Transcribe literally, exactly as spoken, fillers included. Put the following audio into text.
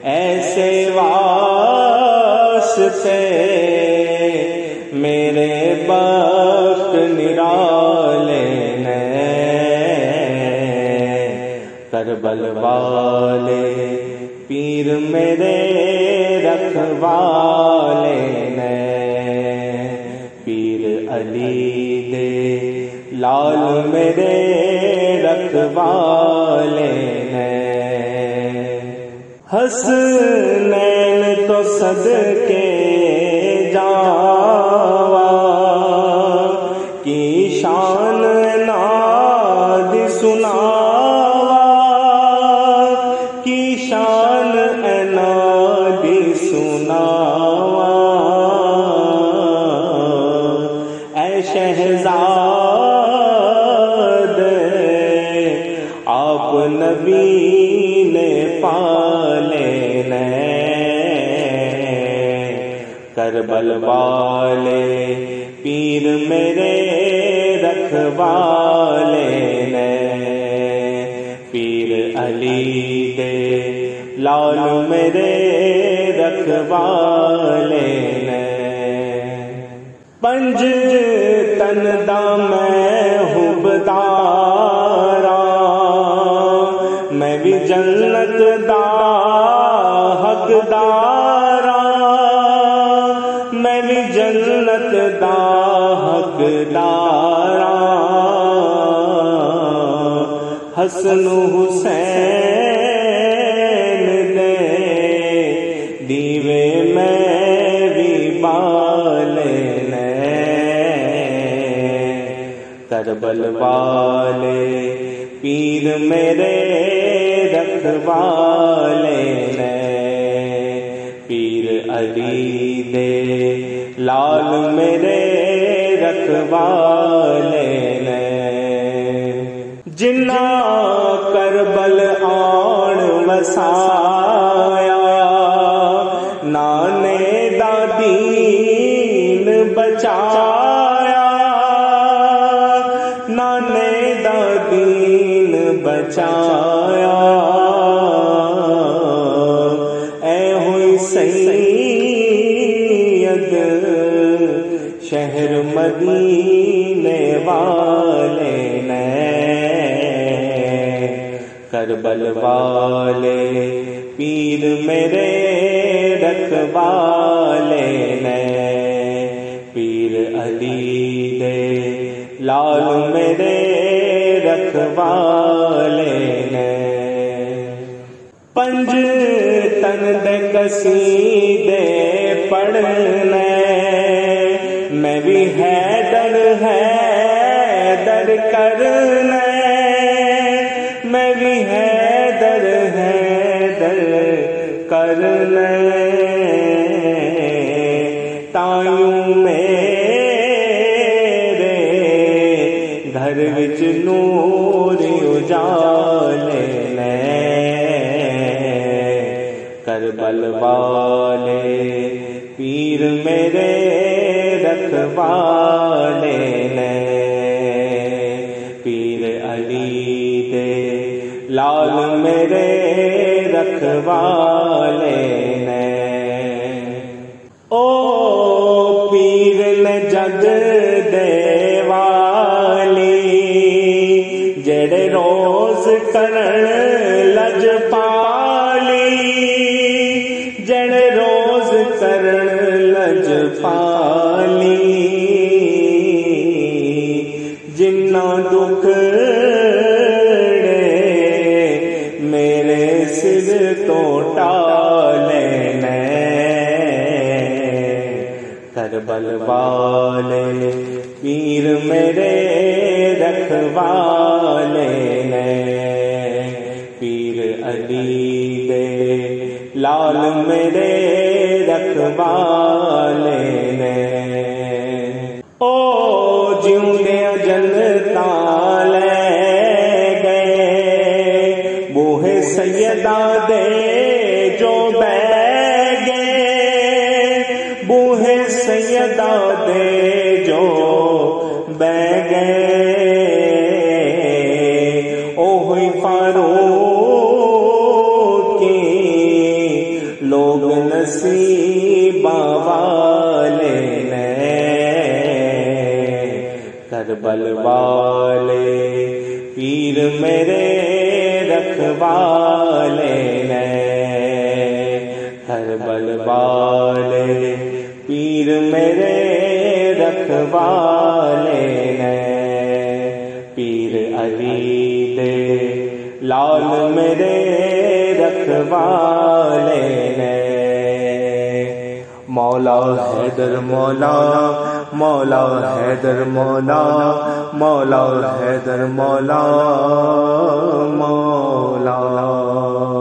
ایسے واسطے میرے بخت نرالے نے، کربل والے پیر میرے رکھوالے نے، پیر علی دے لال میرے رکھوالے نے، حسنین تو صدقے جاوا کی شان ناد سناوا، کی شان ناد سناوا، اے شہزاد آپ نبی نے پالے نے، کربل والے پیر میرے رکھوالے نے، پیر علی دے لال میرے رکھوالے نے، پنج تن دا میں حبدارا، میں بھی جنت دا حقدارا، میں بھی جنت دا حقدارا، حسن حسین دے دیوے میں بھی بالے نے، کربل والے پیر میرے رکھوالے نے، پیر علی دے لال میرے رکھوالے نے، جنہ کربل آن وسایا نانے دا دین بچایا، نانے دا دین بچایا، اے ہوئی سید شہر مدینے والے نے، کربل والے پیر میرے رکھوالے نے، پیر علی دے لال میرے رکھوالے نے، پنج تن دے قصیدے پڑھنے، میں بھی حیدر حیدر کرنے، میں بھی حیدر حیدر کرنے، تائیوں میرے گھر وچ نور اجالے نے، کربل والے پیر میرے رکھوالے نے، پیر علی دے لال میرے رکھوالے نے، او پیر نے جگ دے والی جڑے روز کرن لج پالی، جڑے روز کرن لج پالی، جنہ دکھ میرے سر تو ٹالے نے، کربل والے پیر میرے رکھوالے نے، پیر علی دے لال میرے رکھوالے نے، او جیوندے جنتاں لے گئے بوہے سیدہ دے جو بہ گئے، بوہے سیدہ دے جو بہ گئے، او ہوئی فاروق کی لوگ نصیباں والے نے، کربل والے پیر میرے رکھوالے نے، کربل والے پیر میرے رکھوالے نے، پیر علی دے لال میرے رکھوالے نے، مولا حیدر مولا مولا حیدر مولا مولا حیدر مولا مولا